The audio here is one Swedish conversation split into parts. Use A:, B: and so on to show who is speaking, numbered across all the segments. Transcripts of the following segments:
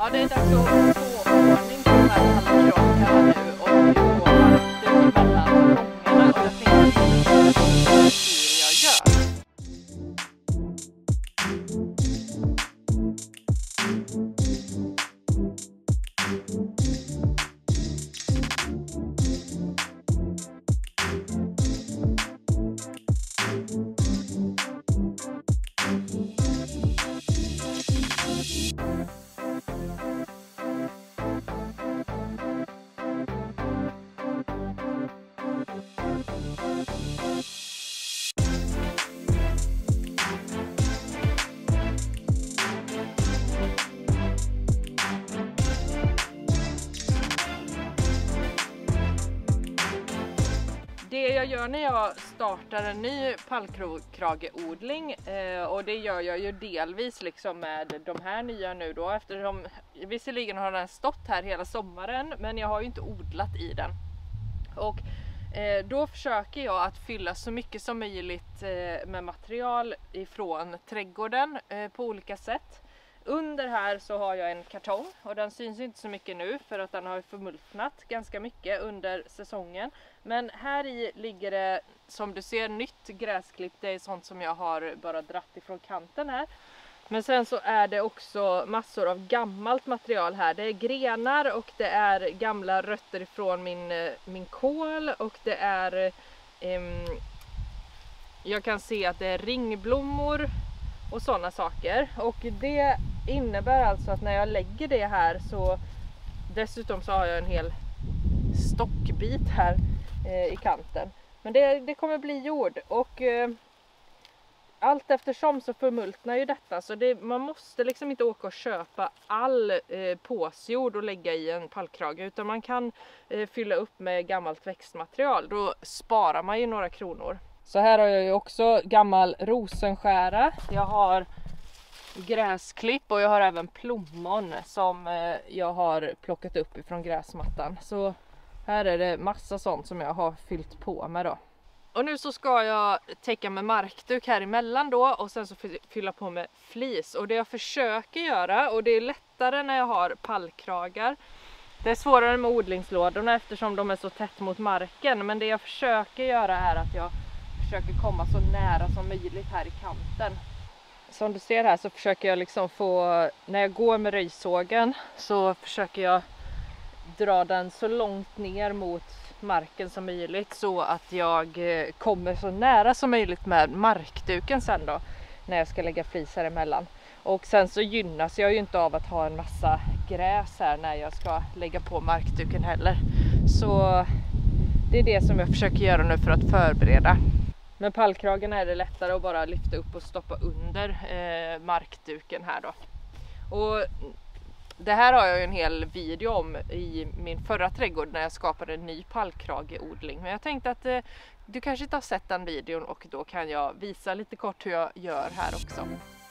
A: Ja, det är dags att få ordning på de här pallkragarna nu och få halvduk mellan gångerna och jag tänkte hur jag gör. Det jag gör när jag startar en ny pallkrageodling och det gör jag ju delvis liksom med de här nya nu då, eftersom visserligen har den stått här hela sommaren men jag har ju inte odlat i den. Och då försöker jag att fylla så mycket som möjligt med material ifrån trädgården på olika sätt. Under här så har jag en kartong och den syns inte så mycket nu för att den har förmultnat ganska mycket under säsongen. Men här i ligger det, som du ser, nytt gräsklipp. Det är sånt som jag har bara dratt ifrån kanten här. Men sen så är det också massor av gammalt material här. Det är grenar och det är gamla rötter ifrån min kål och det är jag kan se att det är ringblommor och sådana saker. Och det innebär alltså att när jag lägger det här så dessutom så har jag en hel stockbit här i kanten. Men det kommer bli jord och allt eftersom så förmultnar ju detta, så man måste liksom inte åka och köpa all påsjord och lägga i en pallkrage, utan man kan fylla upp med gammalt växtmaterial. Då sparar man ju några kronor. Så här har jag ju också gammal rosenskära. Jag har gräsklipp och jag har även plommon som jag har plockat upp ifrån gräsmattan. Så här är det massa sånt som jag har fyllt på med då. Och nu så ska jag täcka med markduk här emellan då och sen så fylla på med flis. Och det jag försöker göra, och det är lättare när jag har pallkragar. Det är svårare med odlingslådorna eftersom de är så tätt mot marken. Men det jag försöker göra är att jag försöker komma så nära som möjligt här i kanten. Som du ser här så försöker jag liksom få, när jag går med röjsågen så försöker jag dra den så långt ner mot marken som möjligt så att jag kommer så nära som möjligt med markduken sen då när jag ska lägga flis här emellan. Och sen så gynnas jag ju inte av att ha en massa gräs här när jag ska lägga på markduken heller. Så det är det som jag försöker göra nu för att förbereda. Med pallkragen är det lättare att bara lyfta upp och stoppa under markduken här då. Och det här har jag ju en hel video om i min förra trädgård när jag skapade en ny pallkrageodling. Men jag tänkte att du kanske inte har sett den videon och då kan jag visa lite kort hur jag gör här också.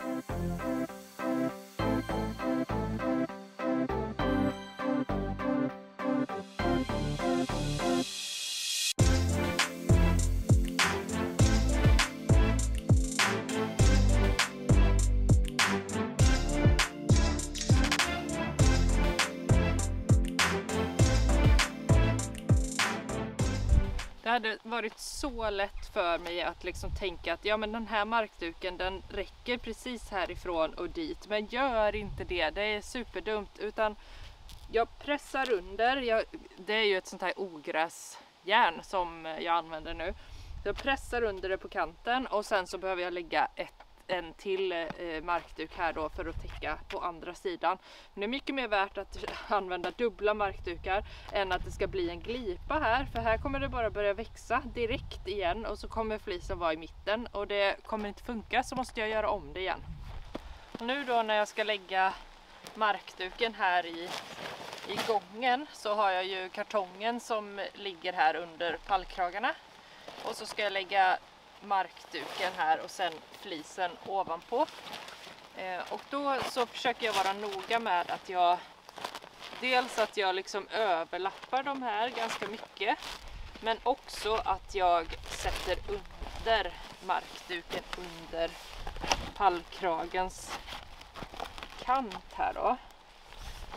A: Det hade varit så lätt för mig att liksom tänka att ja, men den här markduken den räcker precis härifrån och dit. Men gör inte det, det är superdumt. Utan jag pressar under, det är ju ett sånt här ogräsjärn som jag använder nu. Jag pressar under det på kanten och sen så behöver jag lägga en till markduk här då för att täcka på andra sidan. Men det är mycket mer värt att använda dubbla markdukar än att det ska bli en glipa här, för här kommer det bara börja växa direkt igen och så kommer flisen vara i mitten och det kommer inte funka, så måste jag göra om det igen. Och nu då när jag ska lägga markduken här i gången så har jag ju kartongen som ligger här under pallkragarna och så ska jag lägga markduken här och sen flisen ovanpå. Och då så försöker jag vara noga med att jag liksom överlappar de här ganska mycket, men också att jag sätter under markduken under pallkragens kant här då.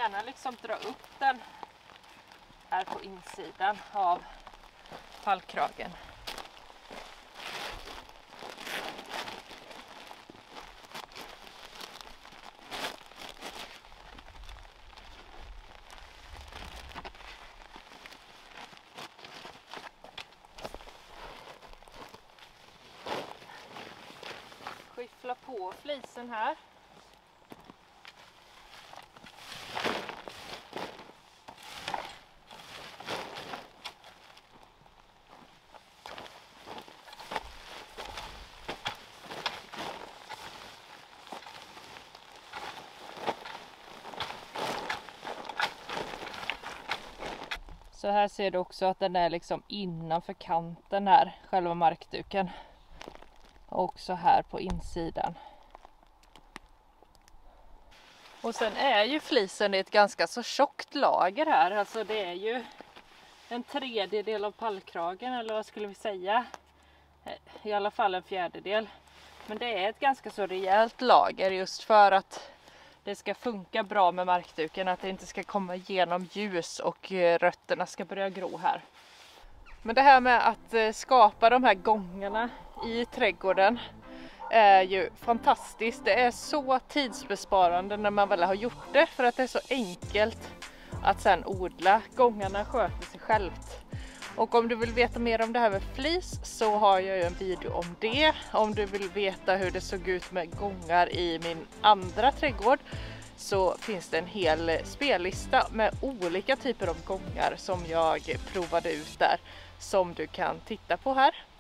A: gärna liksom dra upp den här på insidan av pallkragen. Skyffla på flisen här. Så här ser du också att den är liksom innanför kanten här, själva markduken. Och också här på insidan. Och sen är ju flisen i ett ganska så tjockt lager här. Alltså det är ju en tredjedel av pallkragen, eller vad skulle vi säga? I alla fall en fjärdedel. Men det är ett ganska så rejält lager just för att det ska funka bra med markduken. Att det inte ska komma igenom ljus och rötterna ska börja gro här. Men det här med att skapa de här gångarna i trädgården är ju fantastiskt. Det är så tidsbesparande när man väl har gjort det, för att det är så enkelt att sen odla. Gångarna sköter sig självt. Och om du vill veta mer om det här med flis så har jag ju en video om det. Om du vill veta hur det såg ut med gångar i min andra trädgård så finns det en hel spellista med olika typer av gångar som jag provade ut där, som du kan titta på här.